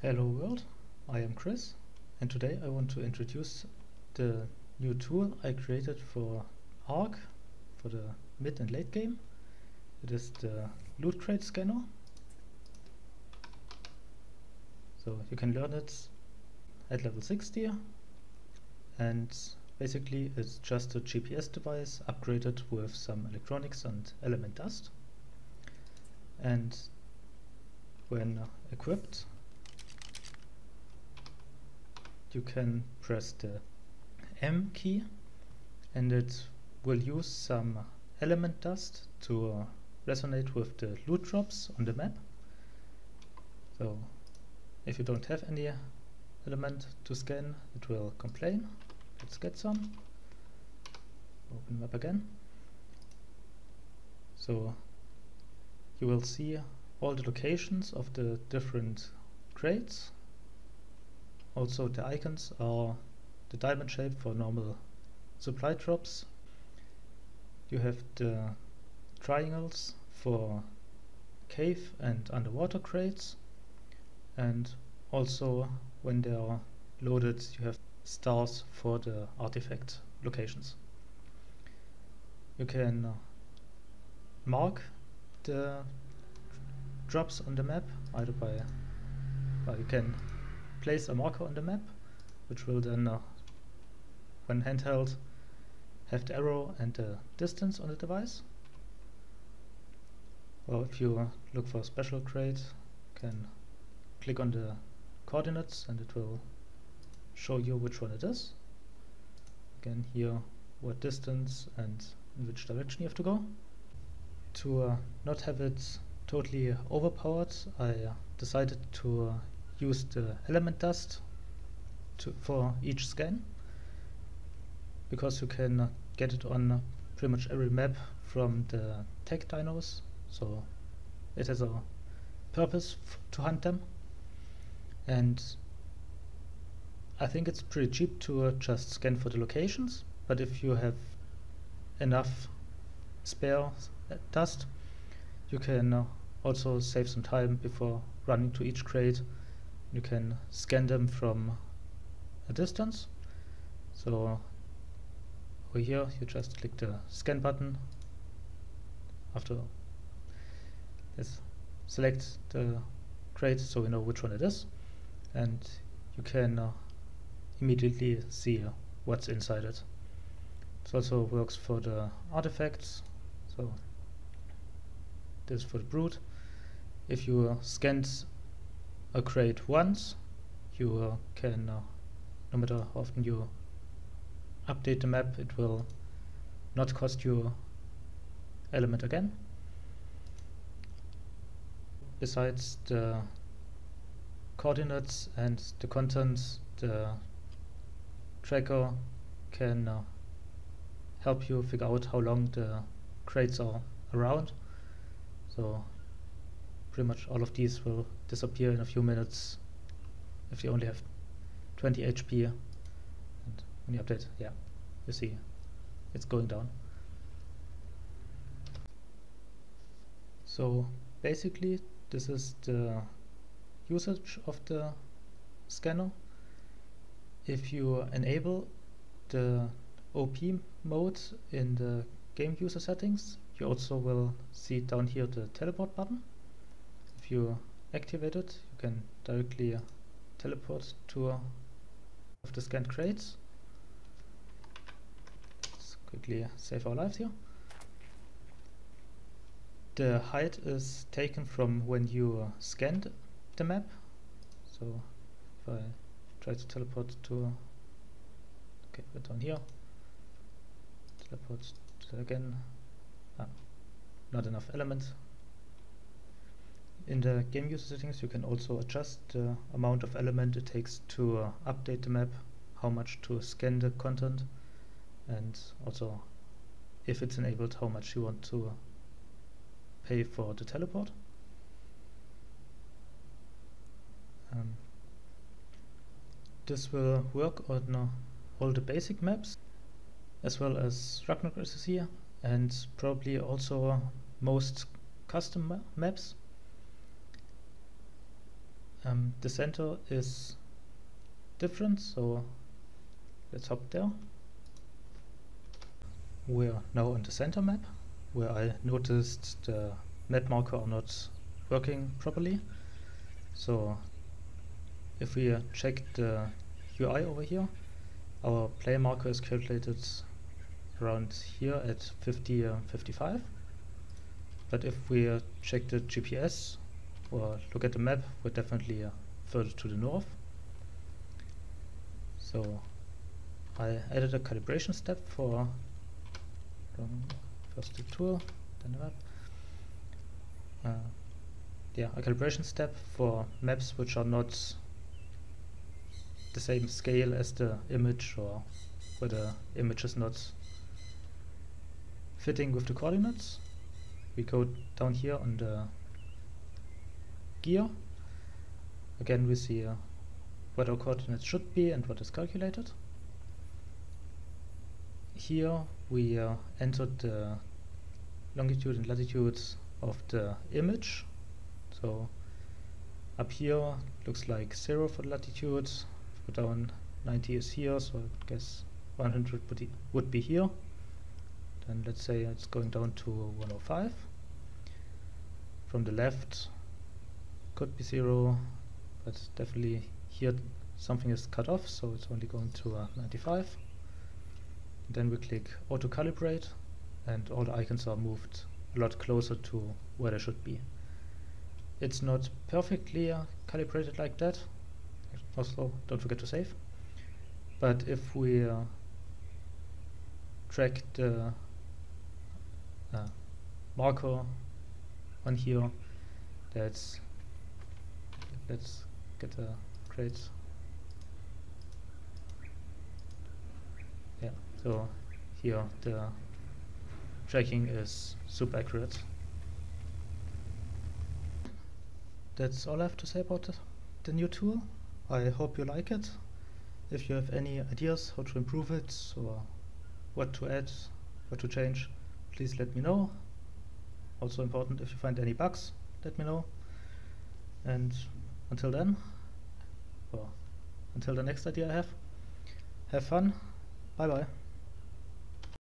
Hello world, I am Chris, and today I want to introduce the new tool I created for Ark for the mid and late game. It is the Loot Crate Scanner. So you can learn it at level 60, and basically it's just a GPS device upgraded with some electronics and element dust. And when equipped, you can press the M key and it will use some element dust to resonate with the loot drops on the map. So if you don't have any element to scan, it will complain. Let's get some. Open map again. So you will see all the locations of the different crates. Also the icons are the diamond shape for normal supply drops. You have the triangles for cave and underwater crates, and also when they are loaded you have stars for the artifact locations. You can mark the drops on the map either by, you can place a marker on the map, which will then, when handheld, have the arrow and the distance on the device. Or if you look for a special crate, you can click on the coordinates and it will show you which one it is. Again, here what distance and in which direction you have to go. To not have it totally overpowered, I decided to use the element dust for each scan, because you can get it on pretty much every map from the tech dinos, so it has a purpose to hunt them. And I think it's pretty cheap to just scan for the locations, but if you have enough spare dust, you can also save some time before running to each crate. You can scan them from a distance. So over here you just click the scan button. After this, select the crate so you know which one it is, and you can immediately see what's inside it. It also works for the artifacts. So this is for the brood. If you scanned a crate once, you can, no matter how often you update the map, it will not cost you element again. Besides the coordinates and the contents, the tracker can help you figure out how long the crates are around. So pretty much all of these will disappear in a few minutes if you only have 20 HP, and when you update, yeah, you see it's going down. So basically this is the usage of the scanner. If you enable the OP mode in the game user settings, you also will see down here the teleport button. If you activate it, you can directly teleport to of the scanned crates. Let's quickly save our lives here. The height is taken from when you scanned the map. So if I try to teleport to, okay, but down here, teleport to again, not enough element. In the game user settings you can also adjust the amount of element it takes to update the map, how much to scan the content, and also, if it's enabled, how much you want to pay for the teleport. This will work on all the basic maps as well as Ragnarok SSE, and probably also most custom maps. The center is different, so let's hop there. We're now on the center map, where I noticed the map marker are not working properly. So if we check the UI over here, our player marker is calculated around here at 55. But if we check the GPS or look at the map, we're definitely further to the north. So I added a calibration step for first the tool, then the map. A calibration step for maps which are not the same scale as the image, or where the image is not fitting with the coordinates. We go down here on the gear. Again, we see what our coordinates should be and what is calculated. Here we entered the longitude and latitude of the image. So up here looks like 0 for the latitude. Go down, 90 is here, so I guess 100 would be here. Then let's say it's going down to 105. From the left could be 0, but definitely here something is cut off, so it's only going to 95. Then we click auto calibrate, and all the icons are moved a lot closer to where they should be. It's not perfectly calibrated like that. Also, don't forget to save. But if we track the marker on here, let's get a great. Yeah, so here the tracking is super accurate. That's all I have to say about the new tool. I hope you like it. If you have any ideas how to improve it, or what to add, what to change, please let me know. Also important, if you find any bugs, let me know. And until then, or until the next idea I have fun. Bye bye.